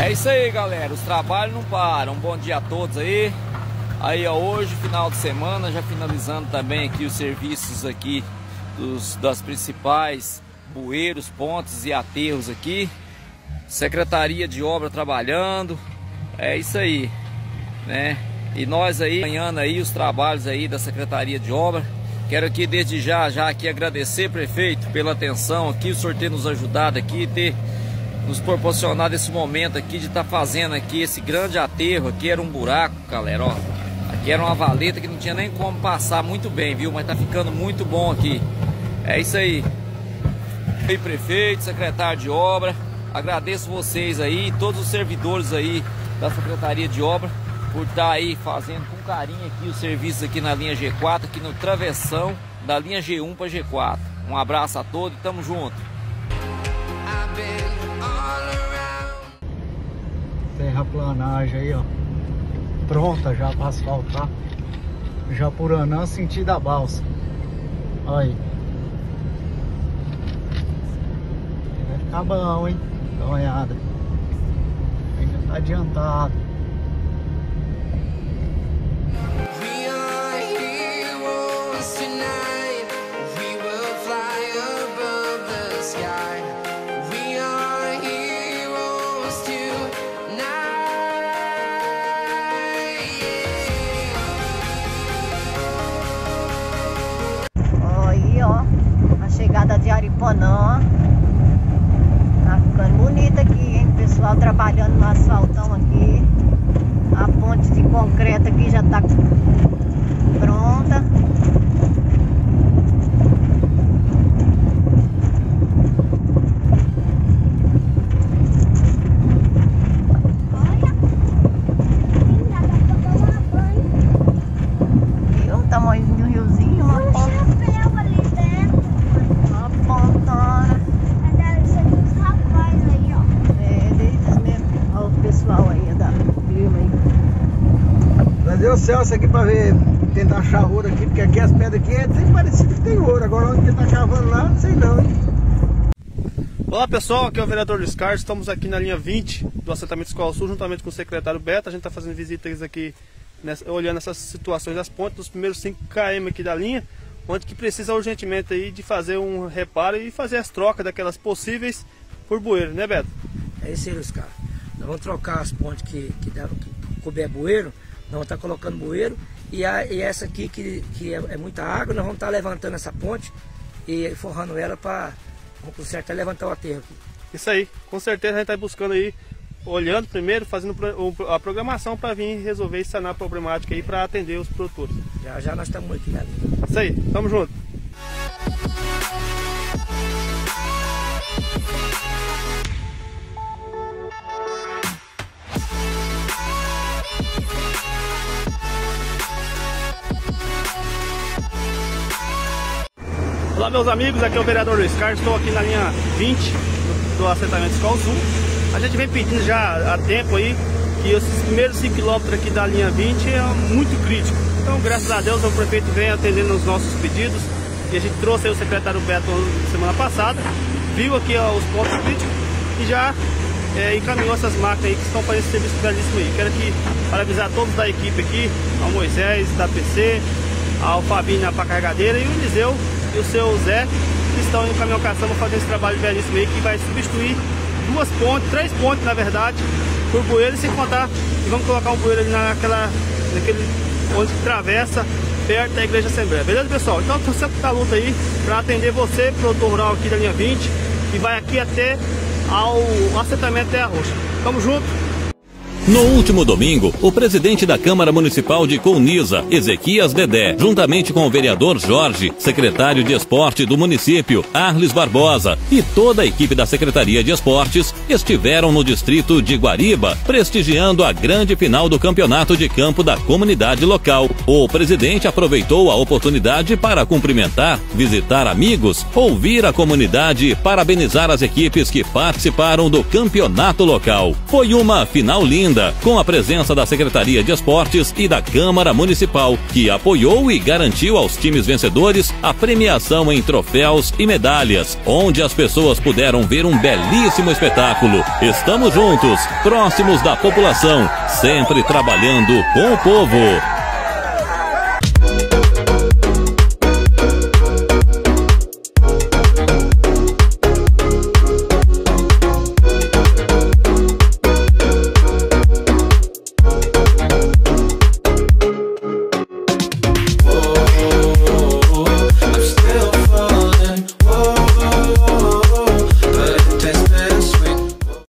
É isso aí, galera, os trabalhos não param. Bom dia a todos aí. Aí, ó, hoje, final de semana, já finalizando também aqui os serviços aqui das principais bueiros, pontes e aterros aqui. Secretaria de Obra trabalhando. É isso aí, né? E nós aí, acompanhando aí os trabalhos aí da Secretaria de Obra. Quero aqui desde já aqui agradecer, prefeito, pela atenção aqui, o senhor ter nos ajudado aqui, ter nos proporcionado esse momento aqui de estar fazendo aqui esse grande aterro. Aqui era um buraco, galera, ó. Aqui era uma valeta que não tinha nem como passar muito bem, viu? Mas tá ficando muito bom aqui. É isso aí. E prefeito, secretário de obra, agradeço vocês aí, todos os servidores aí da Secretaria de Obra, por estar aí fazendo com carinho aqui os serviços aqui na linha G4, aqui no travessão da linha G1 para G4. Um abraço a todos e tamo junto. Terraplanagem aí, ó, pronta já para asfaltar. Japuranã, sentido da balsa. Aí. Vai ficar bom, hein? Dá uma olhada. Ainda tá adiantado. A chegada de Ariponã tá ficando bonita aqui, hein? O pessoal trabalhando no asfaltão aqui. A ponte de concreto aqui já tá pronta. Olha, viu o tamanho do riozinho? Uma ponte. Trazer o Celso aqui pra ver, tentar achar ouro aqui, porque aqui as pedras aqui é bem parecido que tem ouro. Agora onde ele tá cavando lá, não sei não, hein? Olá pessoal, aqui é o vereador Luiz Carlos. Estamos aqui na linha 20 do assentamento Escola Sul, juntamente com o secretário Beto. A gente está fazendo visitas aqui, olhando essas situações das pontes dos primeiros 5 km aqui da linha, onde que precisa urgentemente aí de fazer um reparo e fazer as trocas daquelas possíveis por bueiro, né, Beto? É isso aí, Luiz Carlos. Nós vamos trocar as pontes que couber bueiro, nós vamos estar colocando bueiro, e essa aqui que é muita água, nós vamos estar levantando essa ponte e forrando ela para consertar e levantar o aterro aqui. Isso aí, com certeza a gente está buscando aí, olhando primeiro, fazendo a programação para vir resolver e sanar a problemática aí para atender os produtores. Já nós estamos aqui na linha. Isso aí, tamo junto. Olá meus amigos, aqui é o vereador Luiz Carlos, estou aqui na linha 20 do assentamento Escola Sul. A gente vem pedindo já há tempo aí que esses primeiros 5 km aqui da linha 20 é muito crítico. Então graças a Deus o prefeito vem atendendo os nossos pedidos e a gente trouxe aí o secretário Beto semana passada, viu aqui os pontos críticos e já encaminhou essas máquinas aí que estão fazendo esse serviço belíssimo aí. Quero aqui parabenizar todos da equipe aqui, ao Moisés, da PC, ao Fabinho na carregadeira e o Eliseu e o seu Zé, que estão no caminhão caçamba fazendo esse trabalho belíssimo aí, que vai substituir 2 pontes, 3 pontes na verdade, por bueiro, sem contar que vamos colocar um bueiro ali naquele onde atravessa perto da Igreja Assembleia. Beleza, pessoal? Então estou sempre na luta aí para atender você, produtor rural aqui da linha 20, e vai aqui até ao assentamento Terra Roxa. Tamo junto! No último domingo, o presidente da Câmara Municipal de Colniza, Ezequias Dedé, juntamente com o vereador Jorge, secretário de Esporte do município, Arles Barbosa, e toda a equipe da Secretaria de Esportes, estiveram no distrito de Guariba, prestigiando a grande final do campeonato de campo da comunidade local. O presidente aproveitou a oportunidade para cumprimentar, visitar amigos, ouvir a comunidade e parabenizar as equipes que participaram do campeonato local. Foi uma final linda, linda, com a presença da Secretaria de Esportes e da Câmara Municipal, que apoiou e garantiu aos times vencedores a premiação em troféus e medalhas, onde as pessoas puderam ver um belíssimo espetáculo. Estamos juntos, próximos da população, sempre trabalhando com o povo.